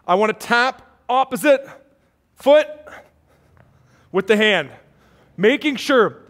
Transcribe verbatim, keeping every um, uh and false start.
I want to tap opposite foot with the hand, making sure